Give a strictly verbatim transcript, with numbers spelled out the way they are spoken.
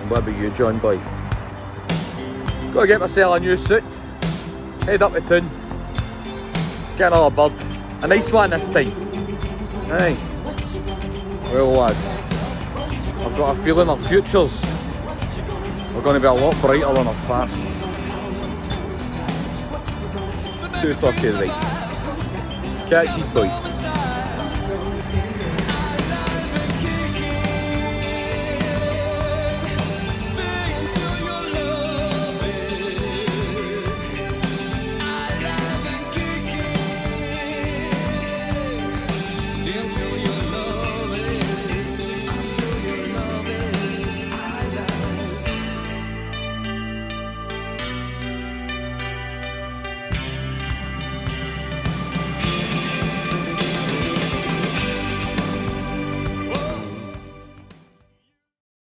What about you, John boy? Gotta get myself a new suit. Head up to town. Get another bird. A nice one this time. Aye. Well lads, I've got a feeling our futures are going to be a lot brighter than our past. two thirty right. Catch these boys.